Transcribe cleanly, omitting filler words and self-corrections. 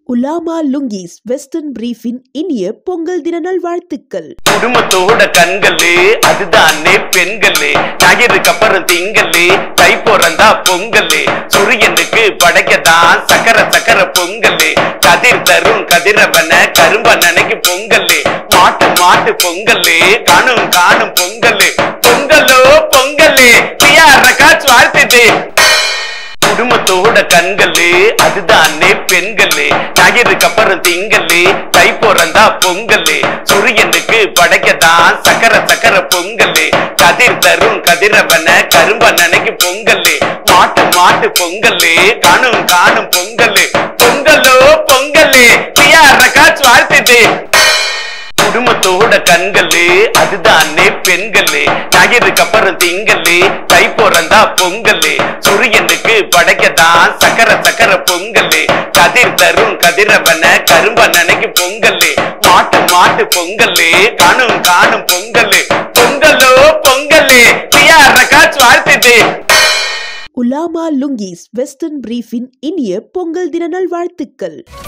Ulama lungis western பிரீஃபின் இனிய பொங்கல் தின நல்வாழ்த்துக்கள். குடும்பத்தோட கண்களே அதுதானே பெண்களே, ஞாயிறுக்கு அப்புறம் திங்களே, தை பிறந்தா பொங்கலே, சூரியனுக்கு படைக்கதான் சக்கர சக்கர பொங்கலே, கதிர் தரும் கதிரவன கரும்ப நினைக்கு பொங்கலே, மாட்டு மாட்டு பொங்கலே, காணும் காணும் பொங்கலே, பொங்கலோ பொங்கலே பியாரக்காச்சு வாழ்த்துது. குடும்பத்தோட கண்களே அதுதானே பெண்களே, ஞாயிறுக்கு அப்புறம் திங்களே, தை பிறந்தா பொங்கலே, சூரியனுக்கு படைக்கதான் சக்கர சக்கர பொங்கலே, கதிர் தரும் கதிரவன கரும்ப நினைக்கு பொங்கலே, மாட்டு மாட்டு பொங்கலே, காணும் காணும் பொங்கலே, பொங்கலோ பொங்கலே பியாரக்காச்சு வாழ்த்துது. குடும்பத்தோட கண்களே அதுதானே பெண்களே, ஞாயிறுக்கு அப்புறம் திங்களே, தை பிறந்தா பொங்கலே, சூரியனுக்கு படைக்கதான் சக்கர சக்கர பொங்கலே, கதிர் தரும் கதிரவன கரும்ப நினைக்கு பொங்கலே, மாட்டு மாட்டு பொங்கலே, காணும் காணும் பொங்கலே, பொங்கலோ பொங்கலே பியாரக்காச்சு வாழ்த்துது. உலாமா லுங்கீஸ் வெஸ்டர்ன் பிரீஃபின் இனிய பொங்கல் தின நல்வாழ்த்துக்கள்.